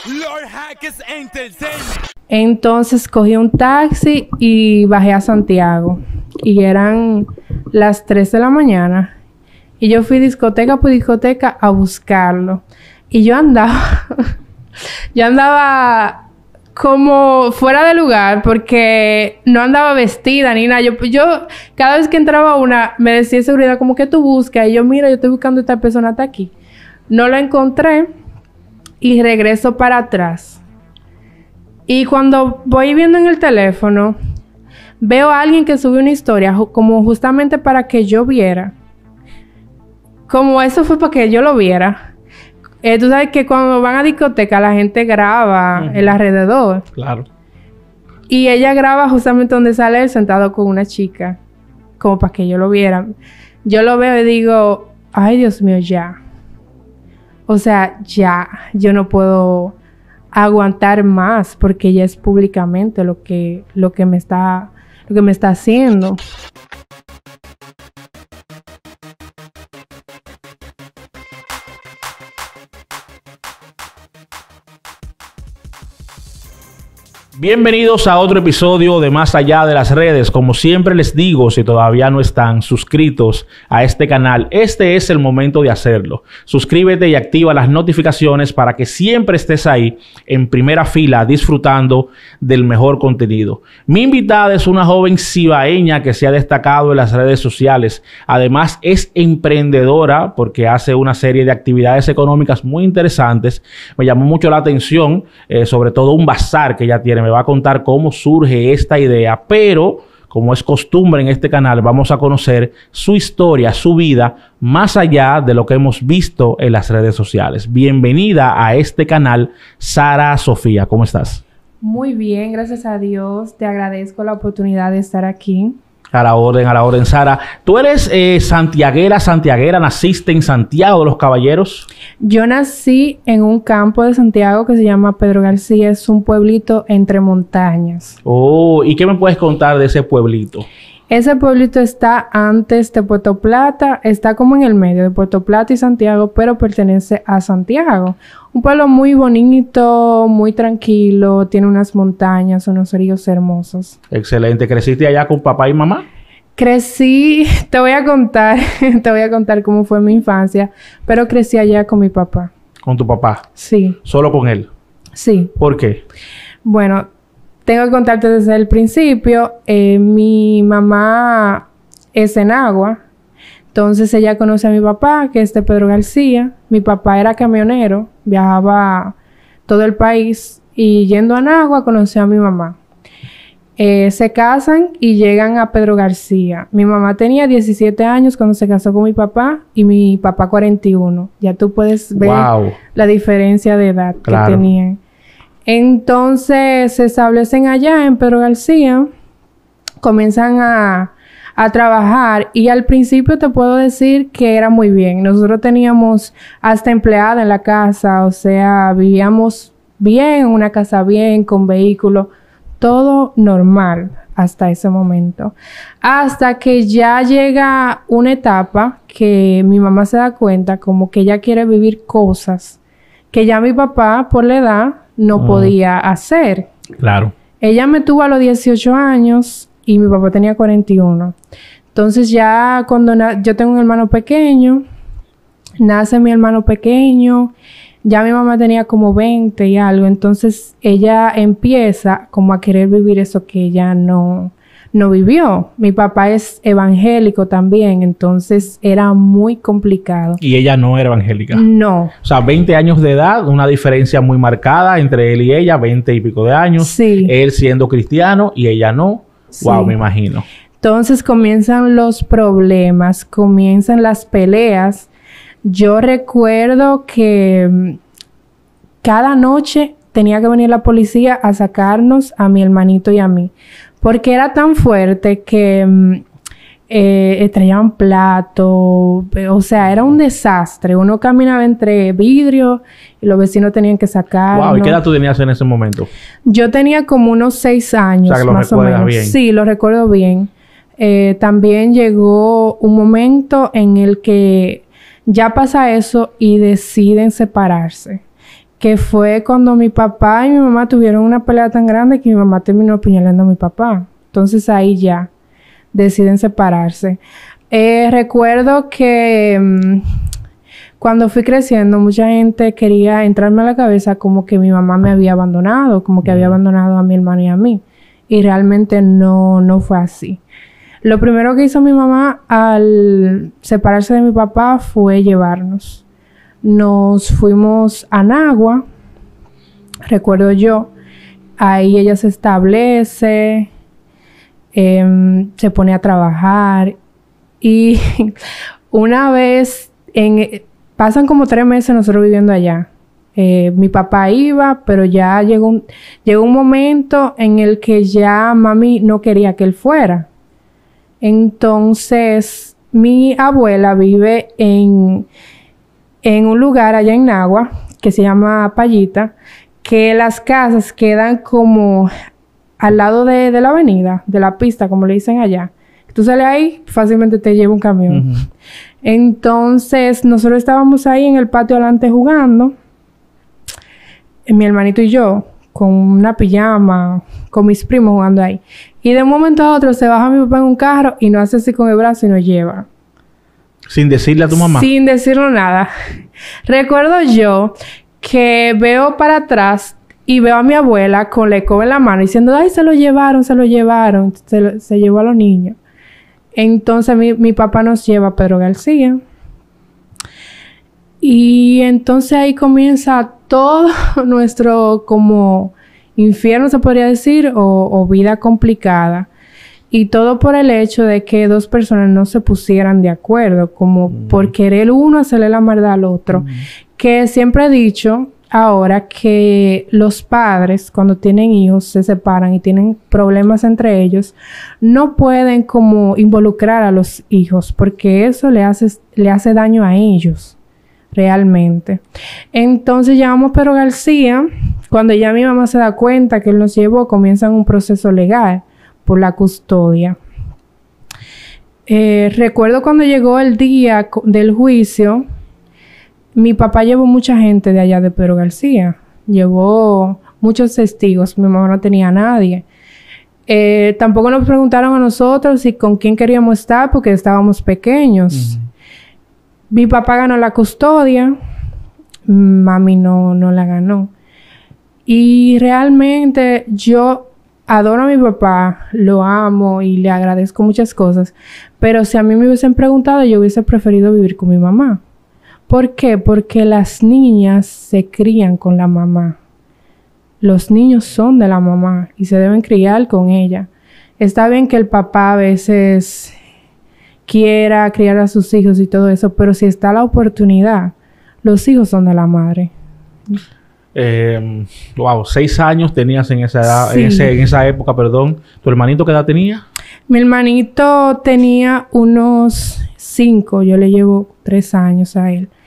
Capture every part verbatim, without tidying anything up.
Lord Hackers Entertainment. Entonces cogí un taxi y bajé a Santiago. Y eran las tres de la mañana. Y yo fui discoteca por discoteca a buscarlo. Y yo andaba... yo andaba como fuera de lugar porque no andaba vestida ni nada. Yo, yo cada vez que entraba a una, me decía seguridad como que tú buscas. Y yo, mira, yo estoy buscando a esta persona hasta aquí. No la encontré. Y regreso para atrás. Y cuando voy viendo en el teléfono, veo a alguien que sube una historia ju- como justamente para que yo viera. Como eso fue para que yo lo viera. Eh, tú sabes que cuando van a discoteca la gente graba uh-huh. el alrededor. Claro. Y ella graba justamente donde sale él sentado con una chica. Como para que yo lo viera. Yo lo veo y digo, ay Dios mío, ya. O sea, ya, yo no puedo aguantar más porque ya es públicamente lo que, lo que me está, lo que me está haciendo. Bienvenidos a otro episodio de Más Allá de las Redes. Como siempre les digo, si todavía no están suscritos a este canal, este es el momento de hacerlo. Suscríbete y activa las notificaciones para que siempre estés ahí en primera fila disfrutando del mejor contenido. Mi invitada es una joven cibaeña que se ha destacado en las redes sociales. Además es emprendedora porque hace una serie de actividades económicas muy interesantes. Me llamó mucho la atención, eh, sobre todo un bazar que ella tiene. Me va a contar cómo surge esta idea, pero como es costumbre en este canal, vamos a conocer su historia, su vida, más allá de lo que hemos visto en las redes sociales. Bienvenida a este canal, Sara Sofía. ¿Cómo estás? Muy bien, gracias a Dios. Te agradezco la oportunidad de estar aquí. A la orden, a la orden, Sara. ¿Tú eres eh, santiaguera, santiaguera? ¿Naciste en Santiago de los Caballeros? Yo nací en un campo de Santiago que se llama Pedro García. Es un pueblito entre montañas. Oh, ¿y qué me puedes contar de ese pueblito? Ese pueblito está antes de Puerto Plata. Está como en el medio de Puerto Plata y Santiago, pero pertenece a Santiago. Un pueblo muy bonito, muy tranquilo. Tiene unas montañas, unos ríos hermosos. Excelente. ¿Creciste allá con papá y mamá? Crecí, te voy a contar, te voy a contar cómo fue mi infancia, pero crecí allá con mi papá. ¿Con tu papá? Sí. ¿Solo con él? Sí. ¿Por qué? Bueno, tengo que contarte desde el principio. Eh, mi mamá es en Agua. Entonces ella conoce a mi papá, que es de Pedro García. Mi papá era camionero, viajaba todo el país y yendo a Nagua conoció a mi mamá. Eh, se casan y llegan a Pedro García. Mi mamá tenía diecisiete años cuando se casó con mi papá y mi papá cuarenta y uno. Ya tú puedes ver wow. la diferencia de edad claro. que tenían. Entonces se establecen allá en Pedro García, comienzan a, a trabajar y al principio te puedo decir que era muy bien. Nosotros teníamos hasta empleada en la casa, o sea, vivíamos bien, en una casa bien, con vehículo. Todo normal hasta ese momento. Hasta que ya llega una etapa que mi mamá se da cuenta como que ella quiere vivir cosas que ya mi papá, por la edad, no uh-huh. podía hacer. Claro. Ella me tuvo a los dieciocho años y mi papá tenía cuarenta y uno. Entonces ya cuando na- yo tengo un hermano pequeño, nace mi hermano pequeño. Ya mi mamá tenía como veinte y algo, entonces ella empieza como a querer vivir eso que ella no, no vivió. Mi papá es evangélico también, entonces era muy complicado. ¿Y ella no era evangélica? No. O sea, veinte años de edad, una diferencia muy marcada entre él y ella, veinte y pico de años. Sí. Él siendo cristiano y ella no. Sí. Wow, me imagino. Entonces comienzan los problemas, comienzan las peleas. Yo recuerdo que cada noche tenía que venir la policía a sacarnos a mi hermanito y a mí. Porque era tan fuerte que eh, estrellaban platos. O sea, era un desastre. Uno caminaba entre vidrio y los vecinos tenían que sacarnos. Wow, ¿y qué edad tú tenías en ese momento? Yo tenía como unos seis años, o sea, que lo más o menos. Bien. Sí, lo recuerdo bien. Eh, también llegó un momento en el que ya pasa eso y deciden separarse. que fue cuando mi papá y mi mamá tuvieron una pelea tan grande que mi mamá terminó apuñalando a mi papá. Entonces ahí ya deciden separarse. Eh, recuerdo que mmm, cuando fui creciendo, mucha gente quería entrarme a la cabeza como que mi mamá me había abandonado, como que había abandonado a mi hermano y a mí. Y realmente no, no fue así. Lo primero que hizo mi mamá al separarse de mi papá fue llevarnos. Nos fuimos a Nagua, recuerdo yo. Ahí ella se establece, eh, se pone a trabajar. Y una vez, en, pasan como tres meses nosotros viviendo allá. Eh, mi papá iba, pero ya llegó un, llegó un momento en el que ya mami no quería que él fuera. Entonces, mi abuela vive en... en un lugar allá en Nagua, que se llama Payita, que las casas quedan como al lado de, de la avenida, de la pista, como le dicen allá. Tú sales ahí, fácilmente te lleva un camión. Uh-huh. Entonces, nosotros estábamos ahí en el patio adelante jugando, mi hermanito y yo, con una pijama, con mis primos jugando ahí. Y de un momento a otro se baja mi papá en un carro y nos hace así con el brazo y nos lleva. Sin decirle a tu mamá. Sin decirlo nada. Recuerdo yo que veo para atrás y veo a mi abuela con la escoba en la mano diciendo, ay, se lo llevaron, se lo llevaron. Se, lo, se llevó a los niños. Entonces mi, mi papá nos lleva a Pedro García. Y entonces ahí comienza todo nuestro como infierno, se podría decir, o, o vida complicada. Y todo por el hecho de que dos personas no se pusieran de acuerdo, como mm. por querer uno hacerle la maldad al otro. Mm. Que siempre he dicho ahora que los padres, cuando tienen hijos, se separan y tienen problemas entre ellos, no pueden como involucrar a los hijos, porque eso le hace, le hace daño a ellos, realmente. Entonces llamamos a Pedro García. Cuando ya mi mamá se da cuenta que él nos llevó, comienzan un proceso legal por la custodia. Eh, recuerdo cuando llegó el día del juicio, mi papá llevó mucha gente de allá de Pedro García. Llevó muchos testigos. Mi mamá no tenía a nadie. Eh, tampoco nos preguntaron a nosotros si con quién queríamos estar porque estábamos pequeños. Uh-huh. Mi papá ganó la custodia. Mami no, no la ganó. Y realmente yo adoro a mi papá, lo amo y le agradezco muchas cosas. Pero si a mí me hubiesen preguntado, yo hubiese preferido vivir con mi mamá. ¿Por qué? Porque las niñas se crían con la mamá. Los niños son de la mamá y se deben criar con ella. Está bien que el papá a veces quiera criar a sus hijos y todo eso, pero si está la oportunidad, los hijos son de la madre. Eh, wow, seis años tenías en esa edad, sí. en, ese, en esa época, perdón. ¿Tu hermanito qué edad tenía? Mi hermanito tenía unos cinco, yo le llevo tres años a él.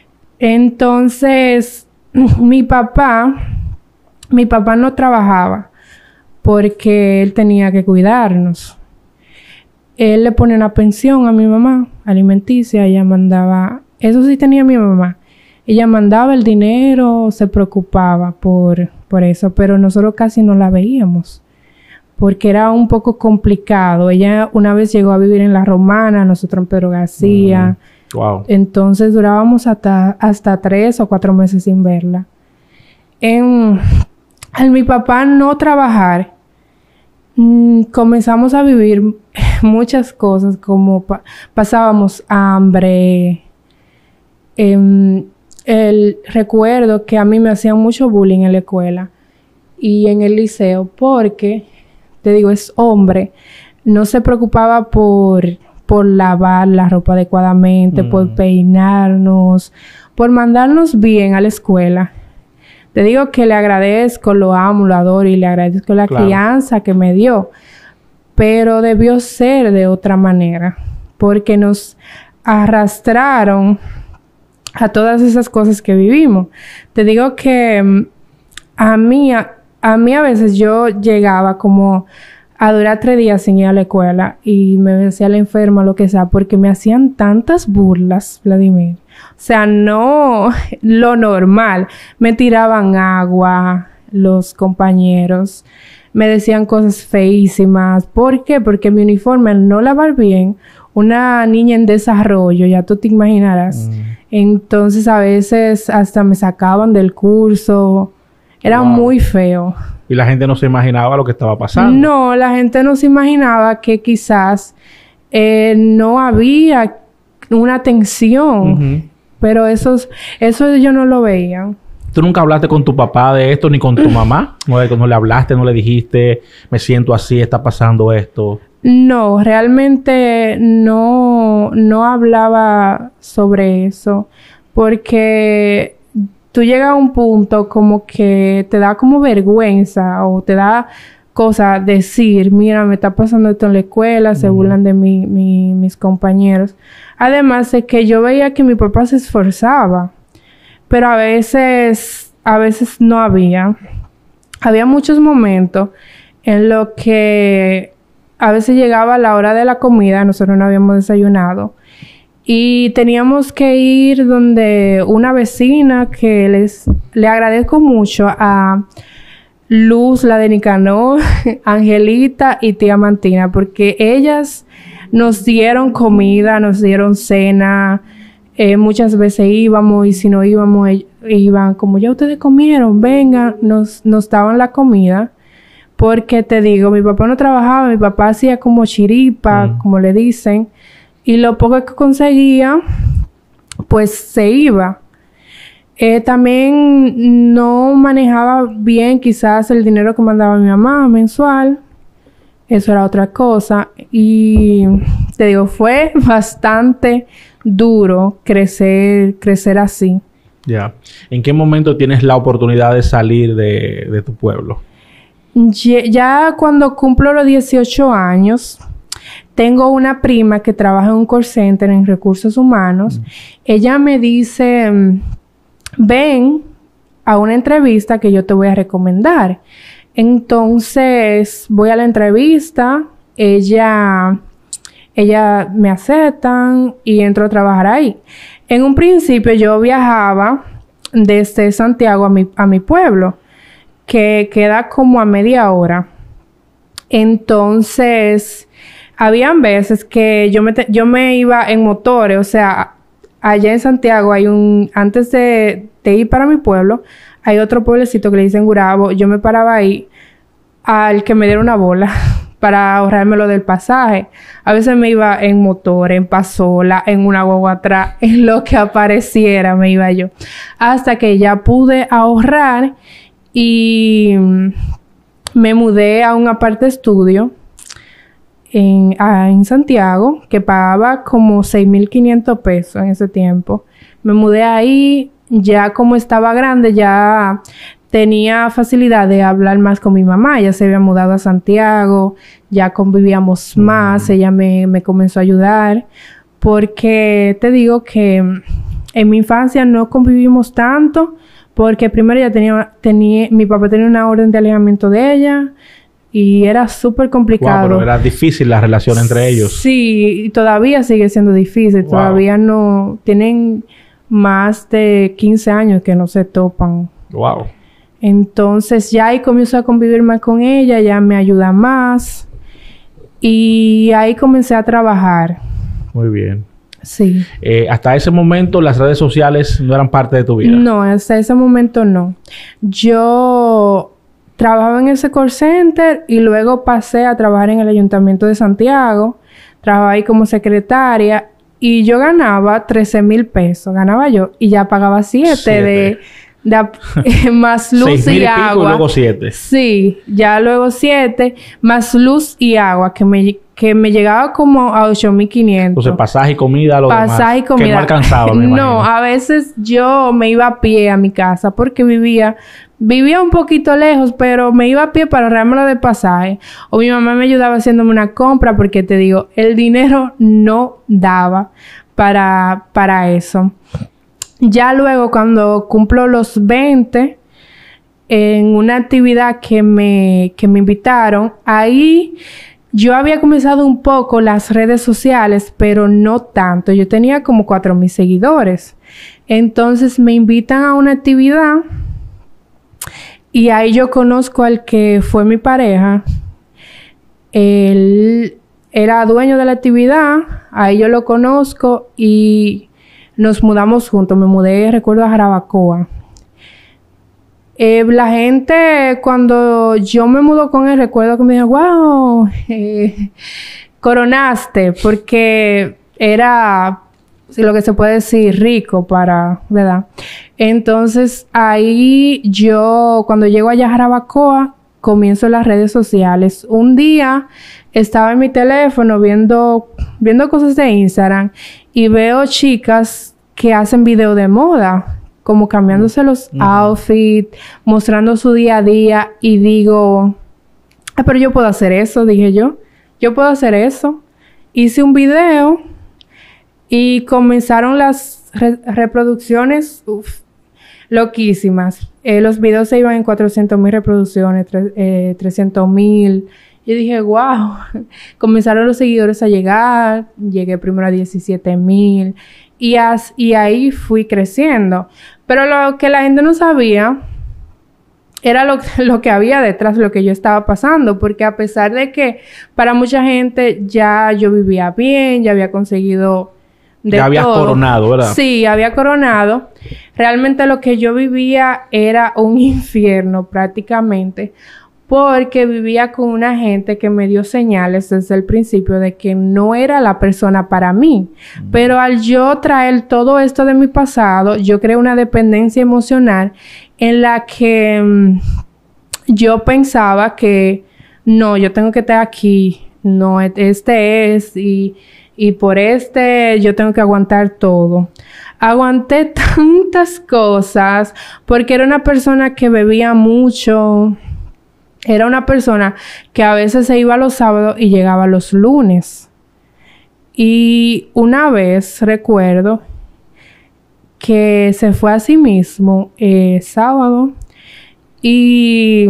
Entonces, mi papá, mi papá no trabajaba porque él tenía que cuidarnos. Él le ponía una pensión a mi mamá, alimenticia, ella mandaba, eso sí tenía mi mamá. Ella mandaba el dinero, se preocupaba por, por eso, pero nosotros casi no la veíamos, porque era un poco complicado. Ella una vez llegó a vivir en La Romana, nosotros en Pedro García. Mm, wow. Entonces durábamos hasta, hasta tres o cuatro meses sin verla. En, al mi papá no trabajar, mmm, comenzamos a vivir muchas cosas, como pa- pasábamos hambre. Eh, El recuerdo que a mí me hacían mucho bullying en la escuela y en el liceo porque, te digo, es hombre, no se preocupaba por, por lavar la ropa adecuadamente, mm. por peinarnos, por mandarnos bien a la escuela. Te digo que le agradezco, lo amo, lo adoro y le agradezco la claro. crianza que me dio, pero debió ser de otra manera porque nos arrastraron a todas esas cosas que vivimos. Te digo que um, a mí, a, a mí a veces yo llegaba como a durar tres días sin ir a la escuela y me decía la enferma, lo que sea, porque me hacían tantas burlas, Vladimir. O sea, no lo normal. Me tiraban agua los compañeros. Me decían cosas feísimas. ¿Por qué? Porque mi uniforme, al no lavar bien, una niña en desarrollo, ya tú te imaginarás. Mm. Entonces, a veces hasta me sacaban del curso. Era wow. muy feo. Y la gente no se imaginaba lo que estaba pasando. No, la gente no se imaginaba que quizás eh, no había una atención. Uh-huh. Pero eso, eso yo no lo veía. ¿Tú nunca hablaste con tu papá de esto ni con tu mamá? ¿No, no le hablaste, no le dijiste, me siento así, está pasando esto? No, realmente no, no hablaba sobre eso. Porque tú llegas a un punto como que te da como vergüenza o te da cosa decir, mira, me está pasando esto en la escuela, se burlan de mí, mi, mis compañeros. Además de que yo veía que mi papá se esforzaba, pero a veces, a veces no había. Había muchos momentos en los que a veces llegaba la hora de la comida, nosotros no habíamos desayunado, y teníamos que ir donde una vecina que les, le agradezco mucho a Luz, la de Nicanor, Angelita y tía Mantina, porque ellas nos dieron comida, nos dieron cena. Eh, muchas veces íbamos y si no íbamos, e- iban como ya ustedes comieron, vengan, nos, nos daban la comida. Porque te digo, mi papá no trabajaba, mi papá hacía como chiripa, mm. como le dicen, y lo poco que conseguía, pues se iba. Eh, también no manejaba bien quizás el dinero que mandaba mi mamá mensual. Eso era otra cosa. Y te digo, fue bastante duro crecer, crecer así. Ya. Yeah. ¿En qué momento tienes la oportunidad de salir de, de tu pueblo? Ya, ya cuando cumplo los dieciocho años, tengo una prima que trabaja en un call center en recursos humanos. Mm. Ella me dice, ven a una entrevista que yo te voy a recomendar. Entonces, voy a la entrevista, ella, ella me aceptan y entro a trabajar ahí. En un principio yo viajaba desde Santiago a mi, a mi pueblo, que queda como a media hora. Entonces, habían veces que yo me, te, yo me iba en motores, o sea, allá en Santiago hay un, antes de, de ir para mi pueblo, hay otro pueblecito que le dicen Gurabo. Yo me paraba ahí al que me diera una bola para ahorrarme lo del pasaje. A veces me iba en motor, en pasola, en una guagua atrás, en lo que apareciera me iba yo. Hasta que ya pude ahorrar y me mudé a un aparte estudio en, a, en Santiago, que pagaba como seis mil quinientos pesos en ese tiempo. Me mudé ahí. Ya como estaba grande, ya tenía facilidad de hablar más con mi mamá. Ella se había mudado a Santiago, ya convivíamos más, ella me, me comenzó a ayudar. Porque te digo que en mi infancia no convivimos tanto, porque primero ya tenía, tenía, mi papá tenía una orden de alejamiento de ella y era súper complicado. Wow, pero era difícil la relación entre ellos. Sí, y todavía sigue siendo difícil. Wow. Todavía no tienen más de quince años que no se topan. Wow. Entonces ya ahí comienzo a convivir más con ella, ya me ayuda más. Y ahí comencé a trabajar. Muy bien. Sí. Eh, hasta ese momento las redes sociales no eran parte de tu vida. No, hasta ese momento no. Yo trabajaba en ese call center y luego pasé a trabajar en el Ayuntamiento de Santiago. Trabajaba ahí como secretaria. Y yo ganaba trece mil pesos, ganaba yo, y ya pagaba siete de, de más luz Seis mil y, y agua. Pico y luego siete. Sí, ya luego siete, más luz y agua, que me, que me llegaba como a ocho mil quinientos. Entonces, pasaje y comida, lo demás. Pasaje y comida. Que no alcanzaba, me imagino. No, a veces yo me iba a pie a mi casa porque vivía... Vivía un poquito lejos, pero me iba a pie para ahorrarme lo de pasaje. O mi mamá me ayudaba haciéndome una compra porque, te digo, el dinero no daba para, para eso. Ya luego, cuando cumplo los veinte, en una actividad que me, que me invitaron, ahí yo había comenzado un poco las redes sociales, pero no tanto. Yo tenía como cuatro mil seguidores. Entonces me invitan a una actividad y ahí yo conozco al que fue mi pareja. Él era dueño de la actividad, ahí yo lo conozco y nos mudamos juntos. Me mudé, recuerdo, a Jarabacoa. Eh, la gente, cuando yo me mudo con él, recuerdo que me dijo, wow, eh, coronaste, porque era, lo que se puede decir, rico para, ¿verdad? Entonces, ahí yo, cuando llego allá a Jarabacoa, comienzo las redes sociales. Un día estaba en mi teléfono viendo, viendo cosas de Instagram y veo chicas que hacen video de moda, como cambiándose los uh-huh. outfits, mostrando su día a día, y digo, ah, pero yo puedo hacer eso, dije yo. Yo puedo hacer eso. Hice un video y comenzaron las re- reproducciones uf, loquísimas. Eh, los videos se iban en cuatrocientas mil reproducciones, tre- eh, trescientos mil. Yo dije, wow. Comenzaron los seguidores a llegar. Llegué primero a diecisiete mil. Y, as- y ahí fui creciendo. Pero lo que la gente no sabía era lo, lo que había detrás, lo que yo estaba pasando. Porque a pesar de que para mucha gente ya yo vivía bien, ya había conseguido de ya habías todo. coronado, ¿verdad? Sí, había coronado. Realmente lo que yo vivía era un infierno prácticamente. Porque vivía con una gente que me dio señales desde el principio de que no era la persona para mí. Mm. Pero al yo traer todo esto de mi pasado, yo creé una dependencia emocional en la que um, yo pensaba que no, yo tengo que estar aquí. No, este es y, y por este yo tengo que aguantar todo. Aguanté tantas cosas porque era una persona que bebía mucho. Era una persona que a veces se iba los sábados y llegaba los lunes. Y una vez recuerdo que se fue a sí mismo eh, sábado y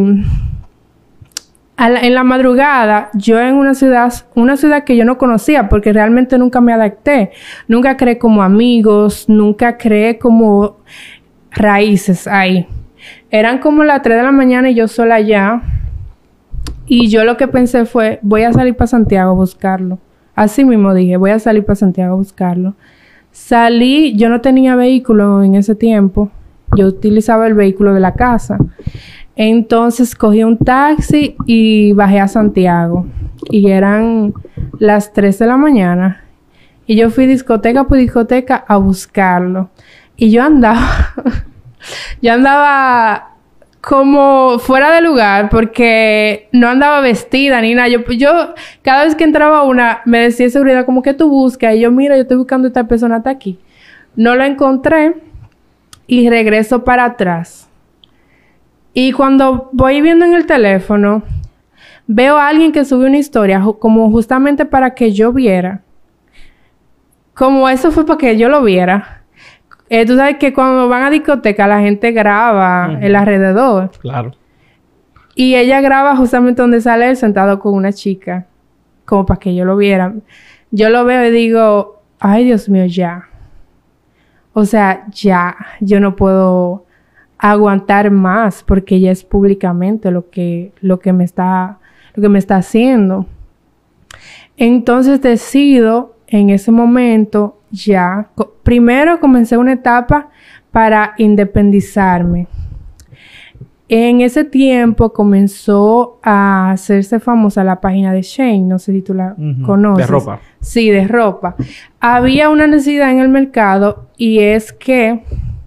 a la, en la madrugada yo en una ciudad, una ciudad que yo no conocía porque realmente nunca me adapté. Nunca creé como amigos, nunca creé como raíces ahí. Eran como las tres de la mañana y yo sola allá. Y yo lo que pensé fue, voy a salir para Santiago a buscarlo. Así mismo dije, voy a salir para Santiago a buscarlo. Salí, yo no tenía vehículo en ese tiempo. Yo utilizaba el vehículo de la casa. Entonces cogí un taxi y bajé a Santiago. Y eran las tres de la mañana. Y yo fui discoteca por discoteca a buscarlo. Y yo andaba... yo andaba... como fuera de lugar, porque no andaba vestida ni nada. Yo, yo cada vez que entraba una, me decía seguridad como que tú buscas. Y yo, mira, yo estoy buscando a esta persona hasta aquí. No lo encontré y regreso para atrás. Y cuando voy viendo en el teléfono, veo a alguien que sube una historia como justamente para que yo viera. Como eso fue para que yo lo viera. Eh, tú sabes que cuando van a discoteca la gente graba uh-huh. el alrededor. Claro. Y ella graba justamente donde sale él sentado con una chica. Como para que yo lo viera. Yo lo veo y digo, ay Dios mío, ya. O sea, ya. Yo no puedo aguantar más porque ya es públicamente lo que, lo que me está, lo que me está haciendo. Entonces decido en ese momento ya, co- primero comencé una etapa para independizarme. En ese tiempo comenzó a hacerse famosa la página de Shein, no sé si tú la uh-huh. conoces. De ropa. Sí, de ropa. Había una necesidad en el mercado y es que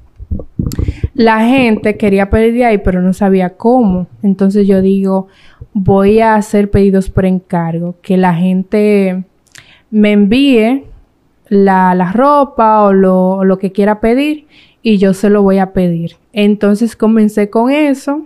la gente quería pedir de ahí, pero no sabía cómo. Entonces yo digo, voy a hacer pedidos por encargo, que la gente me envíe La, la ropa o lo, o lo que quiera pedir y yo se lo voy a pedir. Entonces comencé con eso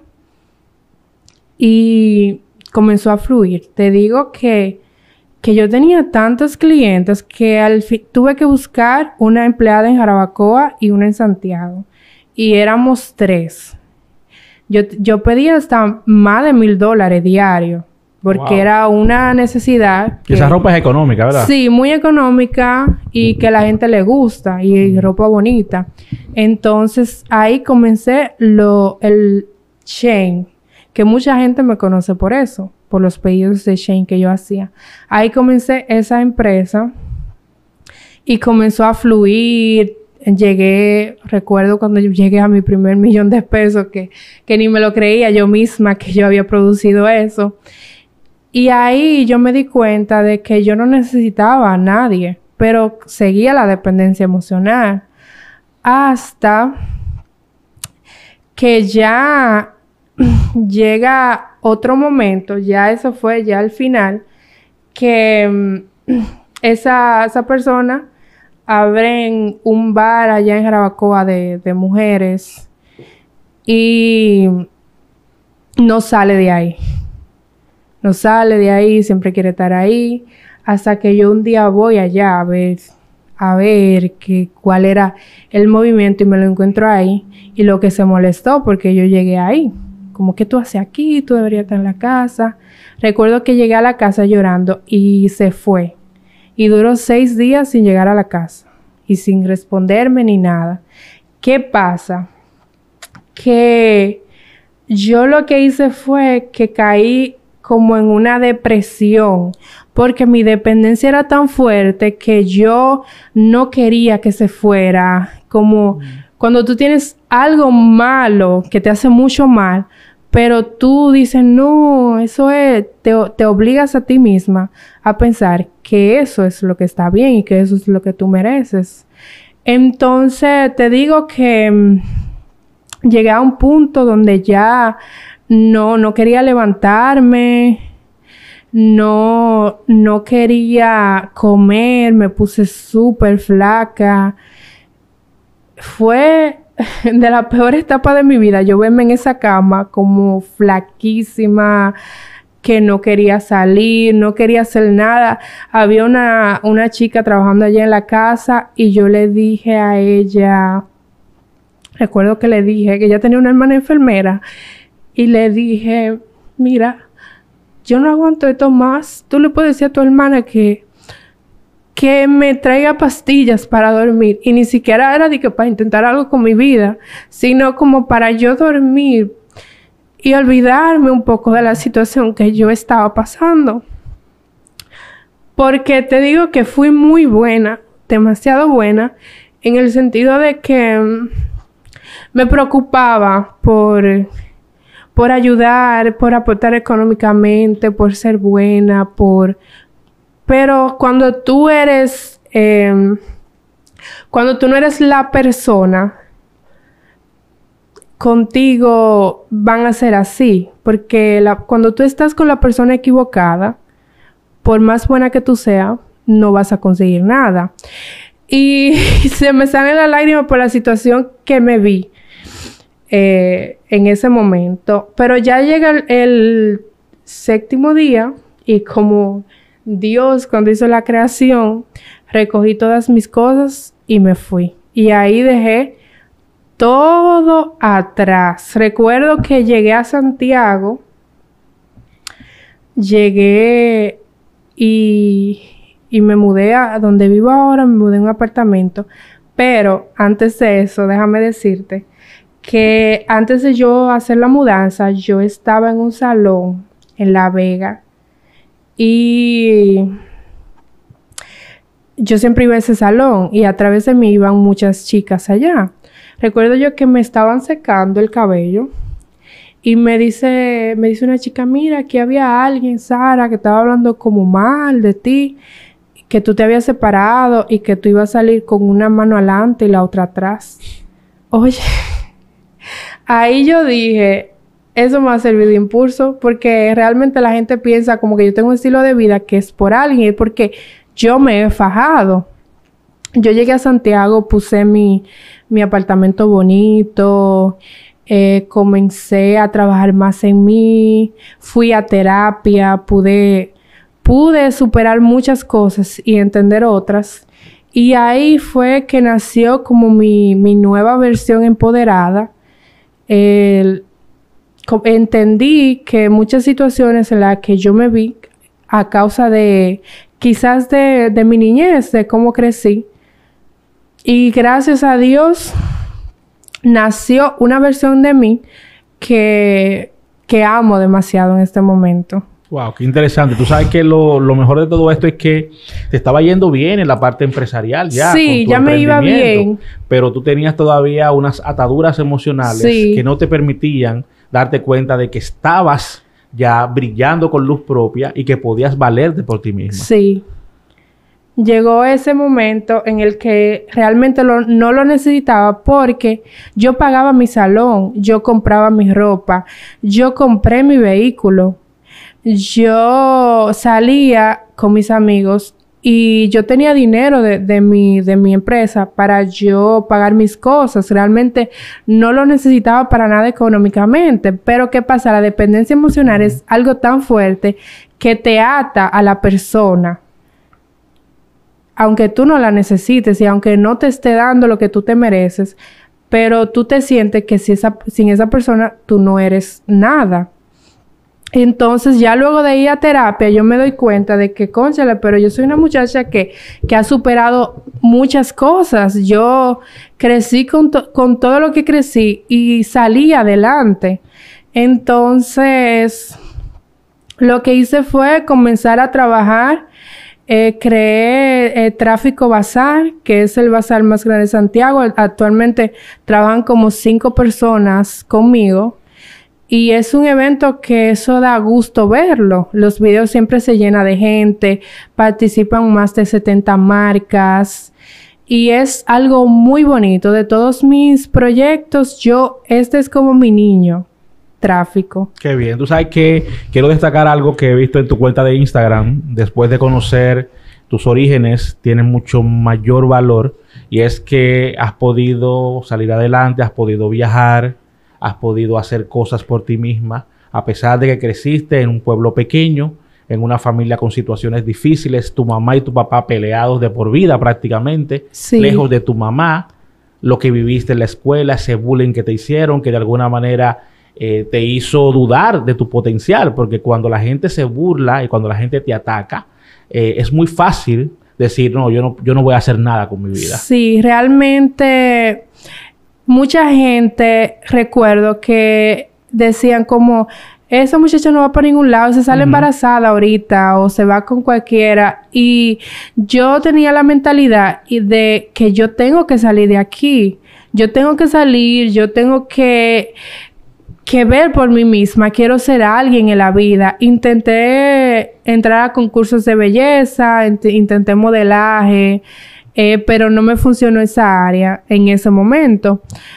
y comenzó a fluir. Te digo que, que yo tenía tantos clientes que al fin tuve que buscar una empleada en Jarabacoa y una en Santiago. Y éramos tres. Yo, yo pedía hasta más de mil dólares diarios porque Wow. era una necesidad. Y esa que- ropa es económica, ¿verdad? Sí, muy económica y que a la gente le gusta y ropa bonita. Entonces ahí comencé lo el Shein, que mucha gente me conoce por eso, por los pedidos de Shein que yo hacía. Ahí comencé esa empresa y comenzó a fluir. Llegué, recuerdo cuando yo llegué a mi primer millón de pesos, que, que ni me lo creía yo misma que yo había producido eso. Y ahí yo me di cuenta de que yo no necesitaba a nadie, pero seguía la dependencia emocional. Hasta que ya llega otro momento, ya eso fue ya al final, que mm, esa, esa persona abren un bar allá en Jarabacoa de, de mujeres y no sale de ahí. No sale de ahí, siempre quiere estar ahí, hasta que yo un día voy allá a ver, a ver que, cuál era el movimiento y me lo encuentro ahí. Y lo que se molestó porque yo llegué ahí. Como, ¿qué tú haces aquí? Tú deberías estar en la casa. Recuerdo que llegué a la casa llorando y se fue. Y duró seis días sin llegar a la casa y sin responderme ni nada. ¿Qué pasa? Que yo lo que hice fue que caí como en una depresión porque mi dependencia era tan fuerte que yo no quería que se fuera. Como mm. cuando tú tienes algo malo que te hace mucho mal, pero tú dices, no, eso es, te, te obligas a ti misma a pensar que eso es lo que está bien y que eso es lo que tú mereces. Entonces, te digo que um, llegué a un punto donde ya no, no quería levantarme, no, no quería comer, me puse súper flaca. Fue de la peor etapa de mi vida, yo verme en esa cama como flaquísima, que no quería salir, no quería hacer nada. Había una, una chica trabajando allá en la casa y yo le dije a ella, recuerdo que le dije que ella tenía una hermana enfermera y le dije, mira, yo no aguanto esto más. Tú le puedes decir a tu hermana que que me traiga pastillas para dormir. Y ni siquiera era de que para intentar algo con mi vida, sino como para yo dormir y olvidarme un poco de la situación que yo estaba pasando. Porque te digo que fui muy buena, demasiado buena, en el sentido de que um, me preocupaba por, por ayudar, por aportar económicamente, por ser buena, por... Pero cuando tú eres, eh, cuando tú no eres la persona, contigo van a ser así. Porque la, cuando tú estás con la persona equivocada, por más buena que tú seas, no vas a conseguir nada. Y se me salen las lágrimas por la situación que me vi eh, en ese momento. Pero ya llega el, el séptimo día y como... Dios, cuando hizo la creación, recogí todas mis cosas y me fui. Y ahí dejé todo atrás. Recuerdo que llegué a Santiago, llegué y, y me mudé a donde vivo ahora, me mudé a un apartamento. Pero antes de eso, déjame decirte que antes de yo hacer la mudanza, yo estaba en un salón en La Vega. Y yo siempre iba a ese salón y a través de mí iban muchas chicas allá. Recuerdo yo que me estaban secando el cabello y me dice, me dice una chica, mira, aquí había alguien, Sara, que estaba hablando como mal de ti, que tú te habías separado y que tú ibas a salir con una mano adelante y la otra atrás. Oye, ahí yo dije... Eso me ha servido de impulso porque realmente la gente piensa como que yo tengo un estilo de vida que es por alguien y porque yo me he fajado. Yo llegué a Santiago, puse mi, mi apartamento bonito, eh, comencé a trabajar más en mí, fui a terapia, pude, pude superar muchas cosas y entender otras. Y ahí fue que nació como mi, mi nueva versión empoderada. El... entendí que muchas situaciones en las que yo me vi a causa de quizás de, de mi niñez, de cómo crecí. Y gracias a Dios nació una versión de mí que, que amo demasiado en este momento. Wow, qué interesante. Tú sabes que lo, lo mejor de todo esto es que te estaba yendo bien en la parte empresarial ya. Sí, ya me iba bien. Pero tú tenías todavía unas ataduras emocionales sí. que no te permitían darte cuenta de que estabas ya brillando con luz propia y que podías valerte por ti misma. Sí. Llegó ese momento en el que realmente lo, no lo necesitaba porque yo pagaba mi salón, yo compraba mi ropa, yo compré mi vehículo. Yo salía con mis amigos y yo tenía dinero de, de, mi, de mi empresa para yo pagar mis cosas. Realmente no lo necesitaba para nada económicamente. Pero ¿qué pasa? La dependencia emocional uh-huh. es algo tan fuerte que te ata a la persona. Aunque tú no la necesites y aunque no te esté dando lo que tú te mereces, pero tú te sientes que si esa, sin esa persona tú no eres nada. Entonces, ya luego de ir a terapia, yo me doy cuenta de que, cónchale, pero yo soy una muchacha que, que ha superado muchas cosas. Yo crecí con, to- con todo lo que crecí y salí adelante. Entonces, lo que hice fue comenzar a trabajar. Eh, creé eh, Tráfico Bazar, que es el bazar más grande de Santiago. Actualmente trabajan como cinco personas conmigo. Y es un evento que eso da gusto verlo. Los videos siempre se llenan de gente. Participan más de setenta marcas. Y es algo muy bonito. De todos mis proyectos, yo... Este es como mi niño. Tráfico. Qué bien. Tú sabes que quiero destacar algo que he visto en tu cuenta de Instagram. Después de conocer tus orígenes, tienen mucho mayor valor. Y es que has podido salir adelante, has podido viajar... Has podido hacer cosas por ti misma, a pesar de que creciste en un pueblo pequeño, en una familia con situaciones difíciles, tu mamá y tu papá peleados de por vida prácticamente, sí. lejos de tu mamá, lo que viviste en la escuela, ese bullying que te hicieron, que de alguna manera eh, te hizo dudar de tu potencial, porque cuando la gente se burla y cuando la gente te ataca, eh, es muy fácil decir, no, yo no, yo no voy a hacer nada con mi vida. Sí, realmente... Mucha gente, recuerdo, que decían como, esa muchacha no va para ningún lado, se sale uh-huh. embarazada ahorita o se va con cualquiera. Y yo tenía la mentalidad de que yo tengo que salir de aquí. Yo tengo que salir, yo tengo que, que ver por mí misma. Quiero ser alguien en la vida. Intenté entrar a concursos de belleza, int- intenté modelaje. Eh, pero no me funcionó esa área en ese momento.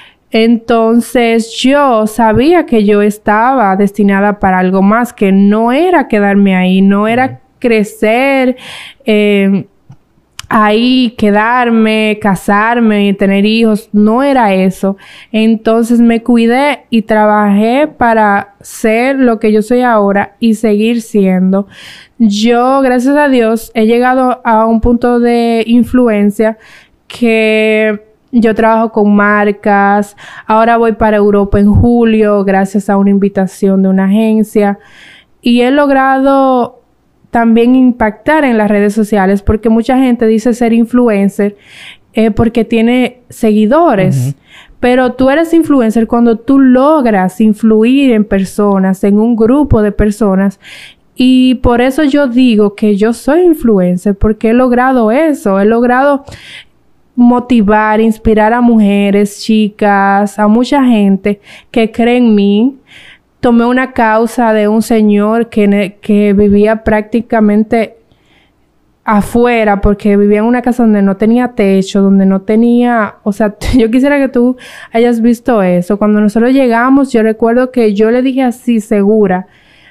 Entonces yo sabía que yo estaba destinada para algo más, que no era quedarme ahí, no era crecer eh, ahí, quedarme, casarme y tener hijos, no era eso. Entonces me cuidé y trabajé para ser lo que yo soy ahora y seguir siendo. Yo, gracias a Dios, he llegado a un punto de influencia que yo trabajo con marcas. Ahora voy para Europa en julio gracias a una invitación de una agencia. Y he logrado también impactar en las redes sociales porque mucha gente dice ser influencer eh, porque tiene seguidores. Uh-huh. Pero tú eres influencer cuando tú logras influir en personas, en un grupo de personas. Y por eso yo digo que yo soy influencer, porque he logrado eso. He logrado motivar, inspirar a mujeres, chicas, a mucha gente que cree en mí. Tomé una causa de un señor que, que vivía prácticamente afuera, porque vivía en una casa donde no tenía techo, donde no tenía... O sea, yo quisiera que tú hayas visto eso. Cuando nosotros llegamos, yo recuerdo que yo le dije así, segura...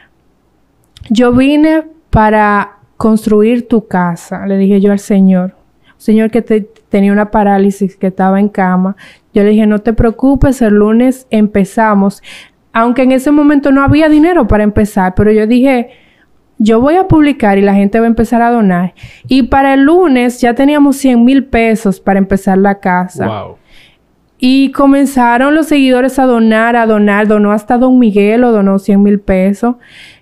Yo vine para construir tu casa, le dije yo al Señor. Señor que te, tenía una parálisis, que estaba en cama. Yo le dije, no te preocupes, el lunes empezamos. Aunque en ese momento no había dinero para empezar, pero yo dije, yo voy a publicar y la gente va a empezar a donar. Y para el lunes ya teníamos cien mil pesos para empezar la casa. Wow. Y comenzaron los seguidores a donar, a donar. Donó hasta Don Miguel, o donó cien mil pesos.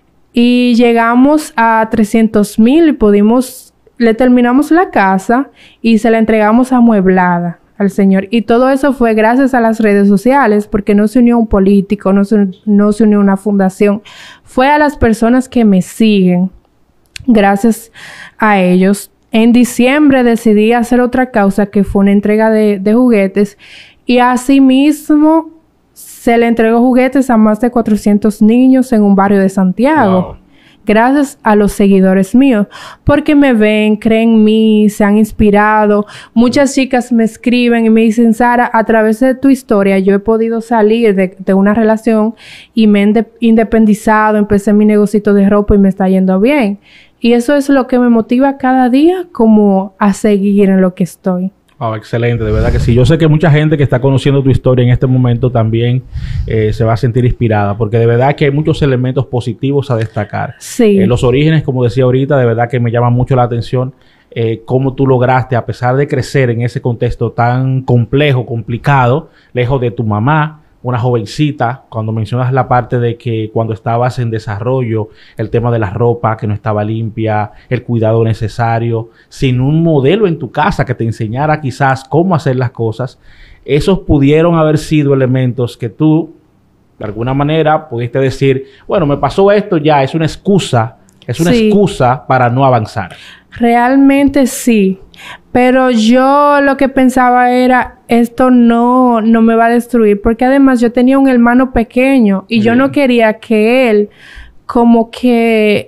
Y llegamos a trescientos mil y pudimos, le terminamos la casa y se la entregamos amueblada al Señor. Y todo eso fue gracias a las redes sociales, porque no se unió un político, no se, no se unió una fundación. Fue a las personas que me siguen. Gracias a ellos. En diciembre decidí hacer otra causa, que fue una entrega de, de juguetes. Y asimismo se le entregó juguetes a más de cuatrocientos niños en un barrio de Santiago. Wow. Gracias a los seguidores míos, porque me ven, creen en mí, se han inspirado. Muchas chicas me escriben y me dicen: Sara, a través de tu historia yo he podido salir de, de una relación y me he inde- independizado, empecé mi negocito de ropa y me está yendo bien. Y eso es lo que me motiva cada día como a seguir en lo que estoy. Oh, excelente, de verdad que sí. Yo sé que mucha gente que está conociendo tu historia en este momento también eh, se va a sentir inspirada, porque de verdad que hay muchos elementos positivos a destacar. Sí. Eh, los orígenes, como decía ahorita, de verdad que me llama mucho la atención eh, cómo tú lograste, a pesar de crecer en ese contexto tan complejo, complicado, lejos de tu mamá, una jovencita, cuando mencionas la parte de que cuando estabas en desarrollo, el tema de la ropa que no estaba limpia, el cuidado necesario, sin un modelo en tu casa que te enseñara quizás cómo hacer las cosas, esos pudieron haber sido elementos que tú, de alguna manera, pudiste decir: bueno, me pasó esto ya, es una excusa, es una sí. excusa para no avanzar. Realmente sí. Pero yo lo que pensaba era, esto no, no me va a destruir, porque además yo tenía un hermano pequeño y Bien. yo no quería que él, como que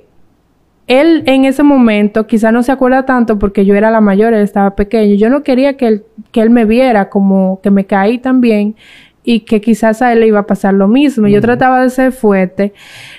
él en ese momento, quizás no se acuerda tanto porque yo era la mayor, él estaba pequeño, yo no quería que él, que él me viera como que me caí también y que quizás a él le iba a pasar lo mismo. Uh-huh. Yo trataba de ser fuerte.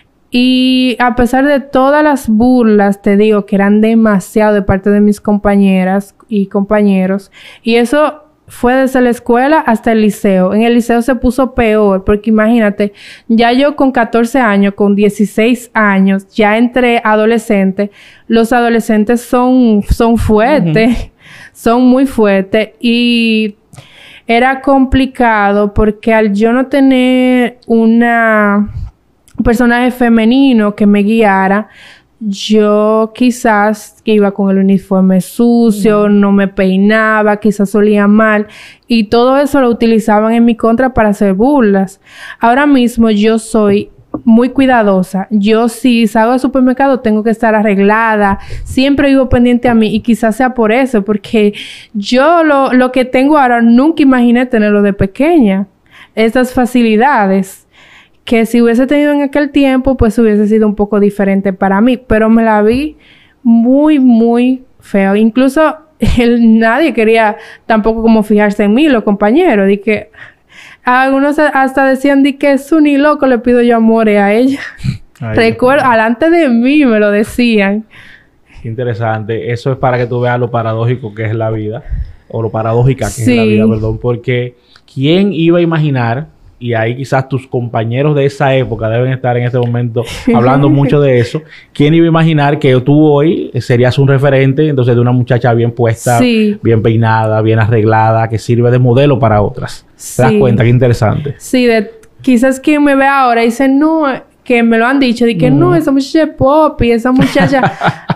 Y a pesar de todas las burlas, te digo, que eran demasiado de parte de mis compañeras y compañeros. Y eso fue desde la escuela hasta el liceo. En el liceo se puso peor, porque imagínate, ya yo con catorce años, con dieciséis años, ya entre adolescentes, los adolescentes son, son fuertes, uh-huh. son muy fuertes. Y era complicado porque al yo no tener una... un personaje femenino que me guiara, yo quizás que iba con el uniforme sucio, mm. no me peinaba, quizás olía mal, y todo eso lo utilizaban en mi contra para hacer burlas. Ahora mismo yo soy muy cuidadosa. Yo si salgo al supermercado tengo que estar arreglada, siempre vivo pendiente a mí, y quizás sea por eso, porque yo lo, lo que tengo ahora nunca imaginé tenerlo de pequeña, estas facilidades que si hubiese tenido en aquel tiempo, pues hubiese sido un poco diferente para mí. Pero me la vi muy, muy feo. Incluso él, nadie quería tampoco como fijarse en mí, los compañeros. De que algunos hasta decían de que es un ni loco le pido yo amores a ella. Ay, recuerdo, alante de mí me lo decían. Interesante. Eso es para que tú veas lo paradójico que es la vida. O lo paradójica que sí. es la vida, perdón. Porque ¿quién iba a imaginar? Y ahí quizás tus compañeros de esa época deben estar en este momento hablando mucho de eso. ¿Quién iba a imaginar que tú hoy serías un referente, entonces, de una muchacha bien puesta, sí. bien peinada, bien arreglada, que sirve de modelo para otras? Sí. ¿Te das cuenta? Qué interesante. Sí, de, quizás quien me ve ahora dice, no, que me lo han dicho, de que mm. no, esa muchacha es pop y esa muchacha...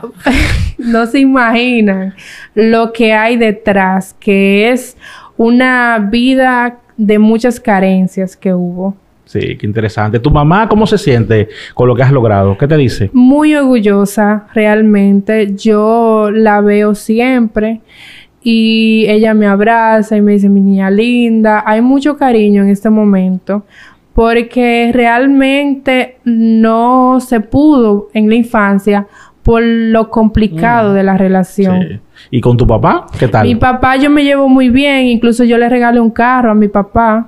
no se imaginan lo que hay detrás, que es una vida... de muchas carencias que hubo. Sí, qué interesante. ¿Tu mamá cómo se siente con lo que has logrado? ¿Qué te dice? Muy orgullosa, realmente. Yo la veo siempre y ella me abraza y me dice, mi niña linda. Hay mucho cariño en este momento porque realmente no se pudo en la infancia por lo complicado mm. de la relación. Sí. ¿Y con tu papá? ¿Qué tal? Mi papá yo me llevo muy bien. Incluso yo le regalé un carro a mi papá.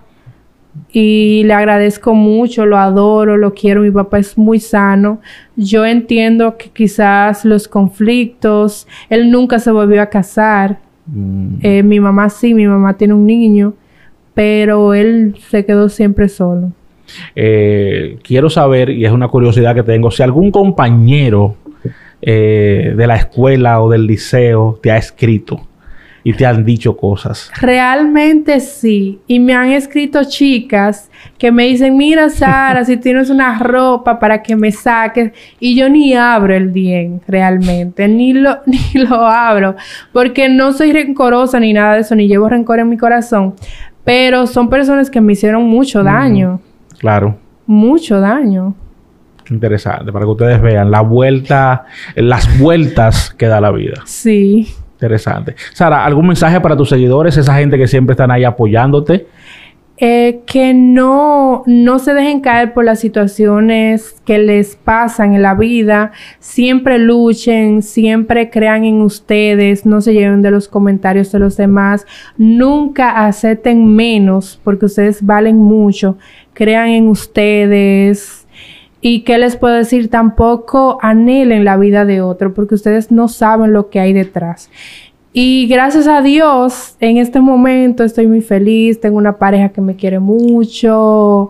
Y le agradezco mucho, lo adoro, lo quiero. Mi papá es muy sano. Yo entiendo que quizás los conflictos... Él nunca se volvió a casar. Mm. Eh, mi mamá sí, mi mamá tiene un niño. Pero él se quedó siempre solo. Eh, quiero saber, y es una curiosidad que tengo, si algún compañero... Eh, de la escuela o del liceo te ha escrito y te han dicho cosas. Realmente sí. Y me han escrito chicas que me dicen, mira, Sara, si tienes una ropa para que me saques. Y yo ni abro el D M realmente. Ni lo, ni lo abro. Porque no soy rencorosa ni nada de eso. Ni llevo rencor en mi corazón. Pero son personas que me hicieron mucho daño. Mm, claro. Mucho daño. Interesante. Para que ustedes vean la vuelta, las vueltas que da la vida. Sí. Interesante. Sara, ¿algún mensaje para tus seguidores? Esa gente que siempre están ahí apoyándote. Eh, que no, no se dejen caer por las situaciones que les pasan en la vida. Siempre luchen, siempre crean en ustedes, no se lleven de los comentarios de los demás. Nunca acepten menos porque ustedes valen mucho. Crean en ustedes. Y qué les puedo decir, tampoco anhelen la vida de otro porque ustedes no saben lo que hay detrás. Y gracias a Dios, en este momento estoy muy feliz. Tengo una pareja que me quiere mucho.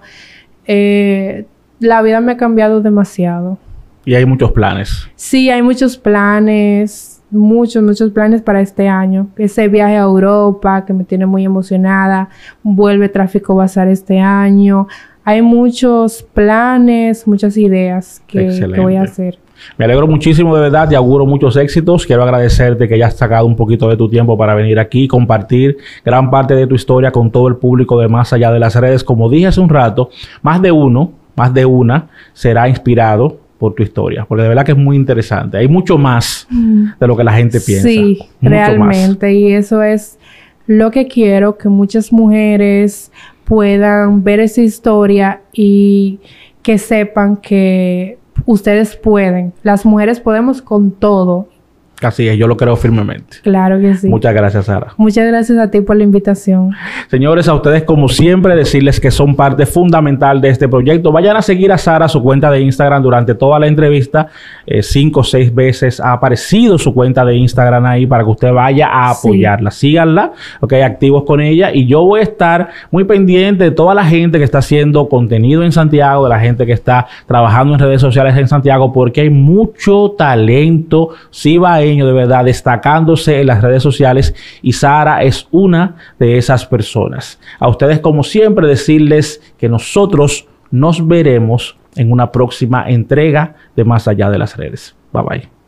Eh, la vida me ha cambiado demasiado. Y hay muchos planes. Sí, hay muchos planes. Muchos, muchos planes para este año. Ese viaje a Europa que me tiene muy emocionada. Vuelve Tráfico Bazar este año. Hay muchos planes, muchas ideas que, que voy a hacer. Me alegro muchísimo, de verdad, y auguro muchos éxitos. Quiero agradecerte que hayas sacado un poquito de tu tiempo para venir aquí y compartir gran parte de tu historia con todo el público de Más Allá de las Redes. Como dije hace un rato, más de uno, más de una será inspirado por tu historia, porque de verdad que es muy interesante. Hay mucho más mm. de lo que la gente piensa. Sí, mucho realmente, más. Y eso es lo que quiero, que muchas mujeres puedan ver esa historia y que sepan que ustedes pueden. Las mujeres podemos con todo. Así es, yo lo creo firmemente. Claro que sí. Muchas gracias, Sara. Muchas gracias a ti por la invitación. Señores, a ustedes como siempre decirles que son parte fundamental de este proyecto. Vayan a seguir a Sara, su cuenta de Instagram durante toda la entrevista. Eh, cinco o seis veces ha aparecido su cuenta de Instagram ahí para que usted vaya a apoyarla. Sí. Síganla, ok, activos con ella. Y yo voy a estar muy pendiente de toda la gente que está haciendo contenido en Santiago, de la gente que está trabajando en redes sociales en Santiago, porque hay mucho talento cibaeño de verdad destacándose en las redes sociales y Sara es una de esas personas. A ustedes como siempre decirles que nosotros nos veremos en una próxima entrega de Más Allá de las Redes. Bye bye.